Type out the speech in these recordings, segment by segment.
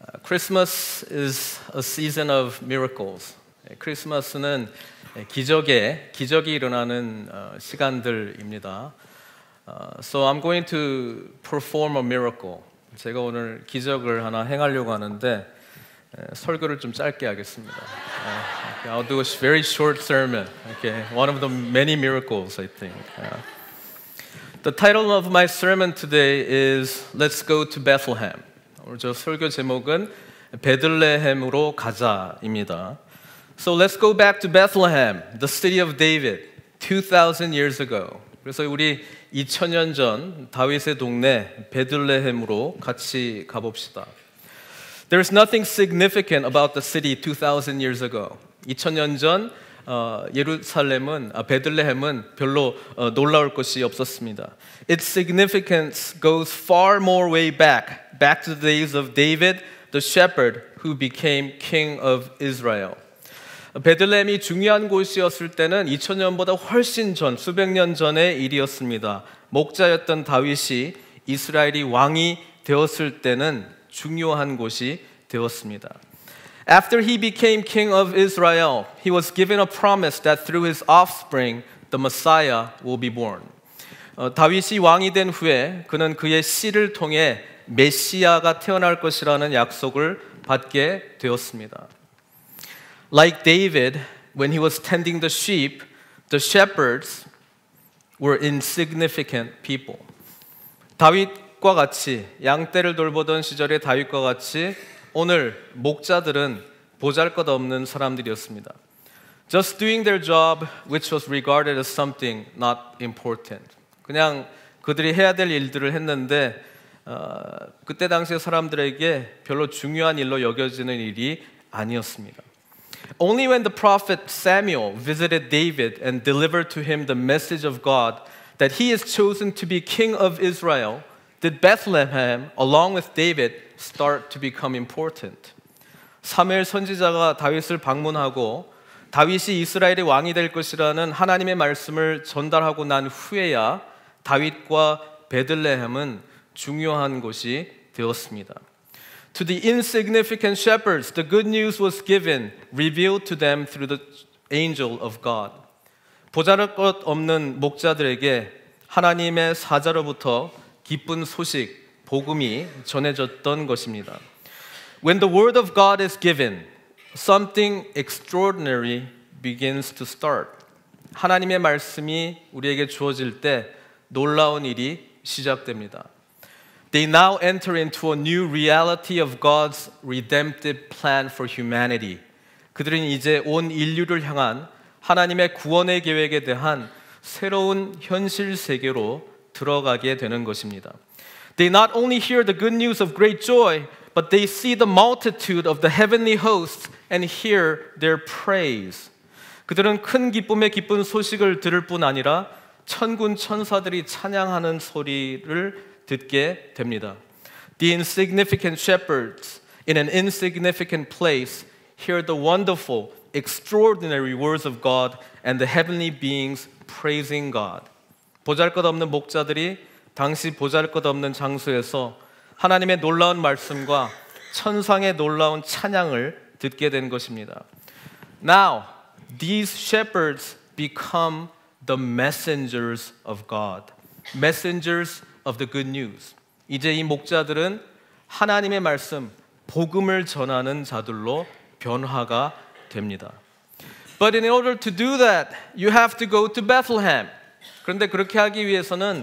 Christmas is a season of miracles. 크리스마스는 기적이 일어나는 시간들입니다. So I'm going to perform a miracle. 제가 오늘 기적을 하나 행하려고 하는데 설교를 좀 짧게 하겠습니다. I'll do a very short sermon. Okay, one of the many miracles, I think. The title of my sermon today is Let's Go to Bethlehem. 오늘 저 설교 제목은 베들레헴으로 가자입니다. So let's go back to Bethlehem, the city of David, 2,000 years ago. 그래서 우리 2000년 전 다윗의 동네 베들레헴으로 같이 가봅시다. There's nothing significant about the city 2,000 years ago. 2000년 전 베들레헴은 별로 놀라울 것이 없었습니다. Its significance goes far more way back to the days of David, the shepherd who became king of Israel. 베들레헴이 중요한 곳이었을 때는 2000년보다 훨씬 전, 수백 년 전의 일이었습니다. 목자였던 다윗이 이스라엘이 왕이 되었을 때는 중요한 곳이 되었습니다. After he became king of Israel, he was given a promise that through his offspring, the Messiah will be born. 다윗이 왕이 된 후에 그는 그의 씨를 통해 메시아가 태어날 것이라는 약속을 받게 되었습니다. Like David, when he was tending the sheep, the shepherds were insignificant people. 다윗과 같이 양떼를 돌보던 시절의 다윗과 같이 오늘 목자들은 보잘것없는 사람들이었습니다. Just doing their job, which was regarded as something not important. 그냥 그들이 해야 될 일들을 했는데 그때 당시의 사람들에게 별로 중요한 일로 여겨지는 일이 아니었습니다. Only when the prophet Samuel visited David and delivered to him the message of God that he is chosen to be king of Israel did Bethlehem, along with David, start to become important. 사무엘 선지자가 다윗을 방문하고 다윗이 이스라엘의 왕이 될 것이라는 하나님의 말씀을 전달하고 난 후에야 다윗과 베들레헴은 중요한 곳이 되었습니다. To the insignificant shepherds, the good news was given, revealed to them through the angel of God. 보잘것없는 목자들에게 하나님의 사자로부터 기쁜 소식, 복음이 전해졌던 것입니다. When the word of God is given, something extraordinary begins to start. 하나님의 말씀이 우리에게 주어질 때 놀라운 일이 시작됩니다. They now enter into a new reality of God's redemptive plan for humanity. 그들은 이제 온 인류를 향한 하나님의 구원의 계획에 대한 새로운 현실 세계로 들어가게 되는 것입니다. They not only hear the good news of great joy, but they see the multitude of the heavenly hosts and hear their praise. 그들은 큰 기쁨의 기쁜 소식을 들을 뿐 아니라 천군 천사들이 찬양하는 소리를 듣게 됩니다. The insignificant shepherds in an insignificant place hear the wonderful, extraordinary words of God and the heavenly beings praising God. 보잘것없는 목자들이 당시 보잘것없는 장소에서 하나님의 놀라운 말씀과 천상의 놀라운 찬양을 듣게 된 것입니다. Now, these shepherds become the messengers of God. Messengers of the good news. 이제 이 목자들은 하나님의 말씀, 복음을 전하는 자들로 변화가 됩니다. But in order to do that, you have to go to Bethlehem. 그런데 그렇게 하기 위해서는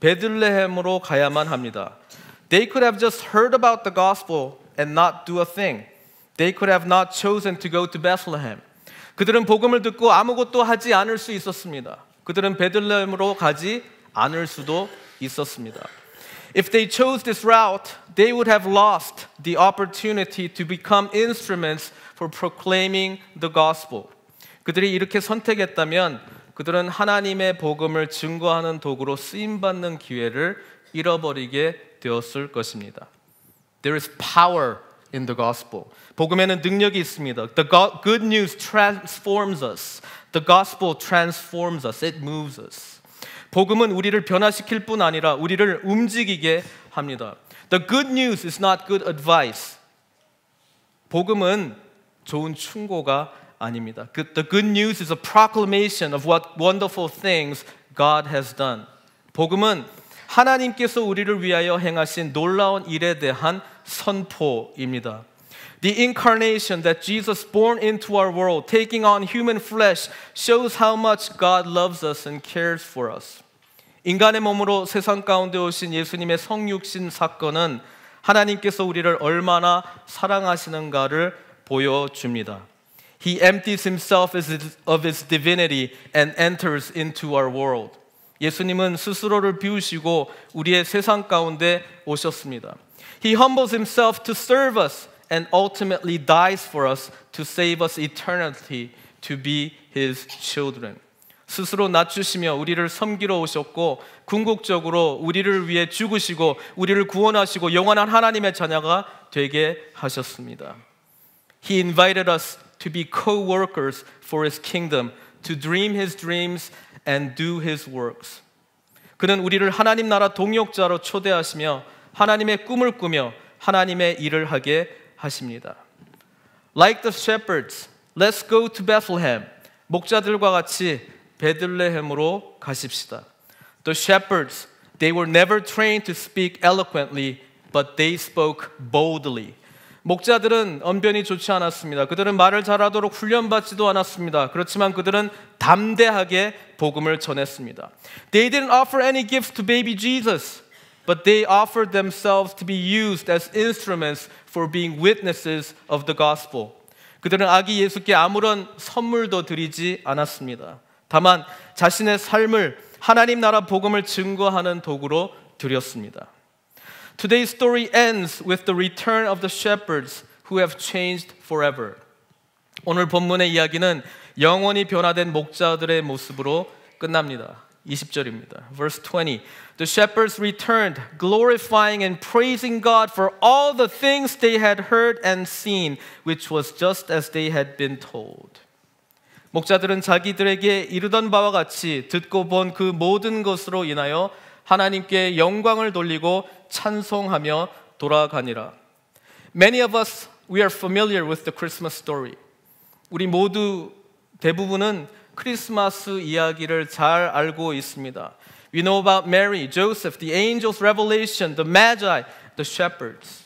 베들레헴으로 가야만 합니다. They could have just heard about the gospel and not do a thing. They could have not chosen to go to Bethlehem. 그들은 복음을 듣고 아무것도 하지 않을 수 있었습니다. 그들은 베들레헴으로 가지 않을 수도 있었습니다. If they chose this route, they would have lost the opportunity to become instruments for proclaiming the gospel. 그들이 이렇게 선택했다면 그들은 하나님의 복음을 증거하는 도구로 쓰임받는 기회를 잃어버리게 되었을 것입니다. There is power in the gospel. 복음에는 능력이 있습니다. The good news transforms us. The gospel transforms us. It moves us. 복음은 우리를 변화시킬 뿐 아니라 우리를 움직이게 합니다. The good news is not good advice. 복음은 좋은 충고가 아닙니다. The good news is a proclamation of what wonderful things God has done. 복음은 하나님께서 우리를 위하여 행하신 놀라운 일에 대한 선포입니다. The incarnation that Jesus born into our world, taking on human flesh, shows how much God loves us and cares for us. 인간의 몸으로 세상 가운데 오신 예수님의 성육신 사건은 하나님께서 우리를 얼마나 사랑하시는가를 보여줍니다. He empties himself of his divinity and enters into our world. 예수님은 스스로를 비우시고 우리의 세상 가운데 오셨습니다. He humbles himself to serve us and ultimately dies for us to save us eternity to be his children. 스스로 낮추시며 우리를 섬기러 오셨고 궁극적으로 우리를 위해 죽으시고 우리를 구원하시고 영원한 하나님의 자녀가 되게 하셨습니다. He invited us to be co-workers for his kingdom, to dream his dreams and do his works. 그는 우리를 하나님 나라 동역자로 초대하시며 하나님의 꿈을 꾸며 하나님의 일을 하게 하십니다. Like the shepherds, let's go to Bethlehem. 목자들과 같이 베들레헴으로 가십시다. The shepherds, they were never trained to speak eloquently, but they spoke boldly. 목자들은 언변이 좋지 않았습니다. 그들은 말을 잘하도록 훈련받지도 않았습니다. 그렇지만 그들은 담대하게 복음을 전했습니다. They didn't offer any gifts to baby Jesus, but they offered themselves to be used as instruments for being witnesses of the gospel. 그들은 아기 예수께 아무런 선물도 드리지 않았습니다. 다만 자신의 삶을 하나님 나라 복음을 증거하는 도구로 드렸습니다. Today's story ends with the return of the shepherds who have changed forever. 오늘 본문의 이야기는 영원히 변화된 목자들의 모습으로 끝납니다. 20절입니다. Verse 20. The shepherds returned, glorifying and praising God for all the things they had heard and seen, which was just as they had been told. 목자들은 자기들에게 이르던 바와 같이 듣고 본 그 모든 것으로 인하여 하나님께 영광을 돌리고 찬송하며 돌아가니라. Many of us, we are familiar with the Christmas story. 우리 모두 대부분은 크리스마스 이야기를 잘 알고 있습니다. We know about Mary, Joseph, the angel's revelation, the magi, the shepherds.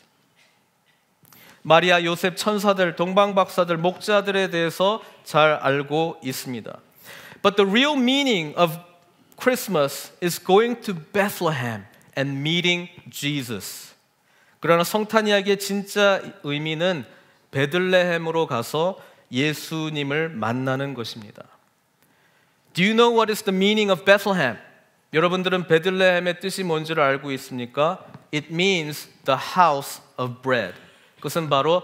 마리아, 요셉, 천사들, 동방박사들, 목자들에 대해서 잘 알고 있습니다. But the real meaning of Christmas is going to Bethlehem and meeting Jesus. 그러나 성탄 이야기의 진짜 의미는 베들레헴으로 가서 예수님을 만나는 것입니다. Do you know what is the meaning of Bethlehem? 여러분들은 베들레헴의 뜻이 뭔지를 알고 있습니까? It means the house of bread. 그것은 바로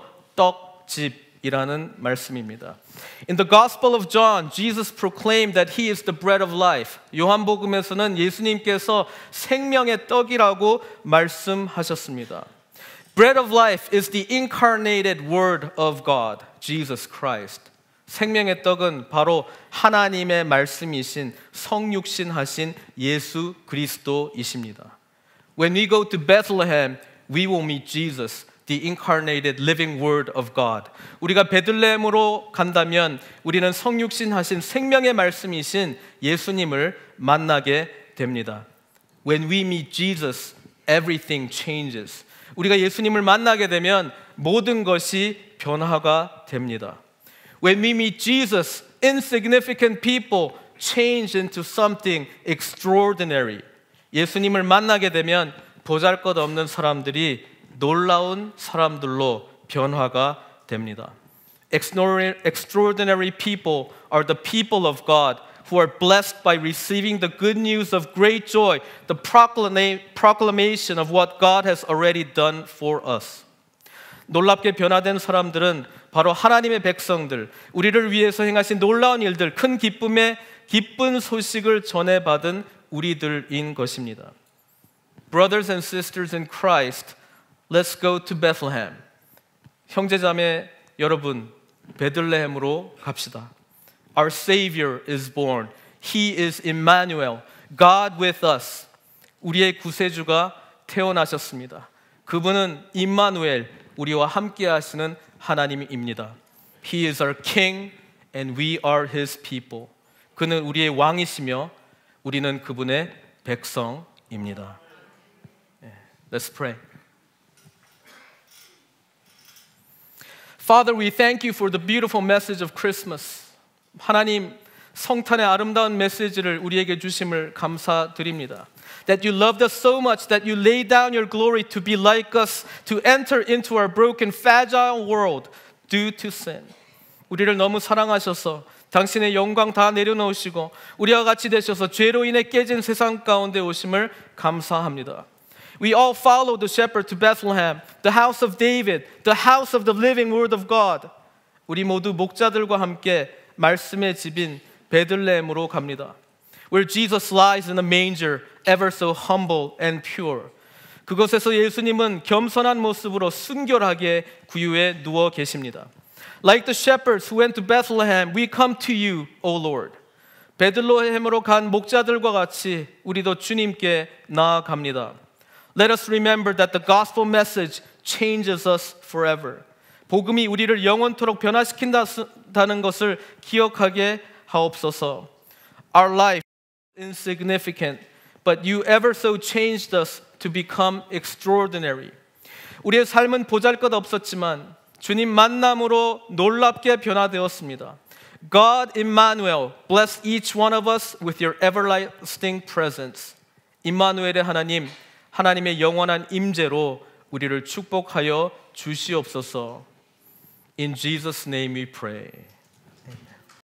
떡집이라는 말씀입니다. In the Gospel of John, Jesus proclaimed that he is the bread of life. 요한복음에서는 예수님께서 생명의 떡이라고 말씀하셨습니다. Bread of life is the incarnated word of God, Jesus Christ. 생명의 떡은 바로 하나님의 말씀이신 성육신하신 예수 그리스도이십니다. When we go to Bethlehem, we will meet Jesus, the incarnated living word of God. 우리가 베들레헴으로 간다면 우리는 성육신하신 생명의 말씀이신 예수님을 만나게 됩니다. When we meet Jesus, everything changes. 우리가 예수님을 만나게 되면 모든 것이 변화가 됩니다. When we meet Jesus, insignificant people change into something extraordinary. 예수님을 만나게 되면 보잘것없는 사람들이 놀라운 사람들로 변화가 됩니다. Extraordinary people are the people of God who are blessed by receiving the good news of great joy, the proclamation of what God has already done for us. 놀랍게 변화된 사람들은 바로 하나님의 백성들, 우리를 위해서 행하신 놀라운 일들, 큰 기쁜 소식을 전해받은 우리들인 것입니다. Brothers and sisters in Christ, let's go to Bethlehem. 형제자매 여러분, 베들레헴으로 갑시다. Our Savior is born. He is Emmanuel, God with us. 우리의 구세주가 태어나셨습니다. 그분은 임마누엘, 우리와 함께 하시는 하나님입니다. He is our King and we are His people. 그는 우리의 왕이시며 우리는 그분의 백성입니다. Let's pray. Father, we thank you for the beautiful message of Christmas. 하나님, 성탄의 아름다운 메시지를 우리에게 주심을 감사드립니다. That you loved us so much that you laid down your glory to be like us, to enter into our broken, fragile world due to sin. 우리를 너무 사랑하셔서 당신의 영광 다 내려놓으시고 우리와 같이 되셔서 죄로 인해 깨진 세상 가운데 오심을 감사합니다. We all followed the shepherd to Bethlehem, the house of David, the house of the living word of God. 우리 모두 목자들과 함께 말씀의 집인 베들레헴으로 갑니다. Where Jesus lies in a manger, ever so humble and pure. 그곳에서 예수님은 겸손한 모습으로 순결하게 구유에 누워 계십니다. Like the shepherds who went to Bethlehem, we come to you, O Lord. 베들레헴으로 간 목자들과 같이 우리도 주님께 나아갑니다. Let us remember that the gospel message changes us forever. 복음이 우리를 영원토록 변화시킨다는 것을 기억하게 하옵소서. Our life is insignificant, but you ever so changed us to become extraordinary. 우리의 삶은 보잘것없었지만 주님 만남으로 놀랍게 변화되었습니다. God Emmanuel, bless each one of us with your everlasting presence. 임마누엘의 하나님, 하나님의 영원한 임재로 우리를 축복하여 주시옵소서. In Jesus' name we pray.